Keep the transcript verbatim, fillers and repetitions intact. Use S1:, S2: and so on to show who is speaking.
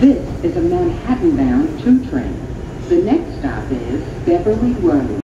S1: This is a Manhattan-bound two train. The next stop is Beverly Road.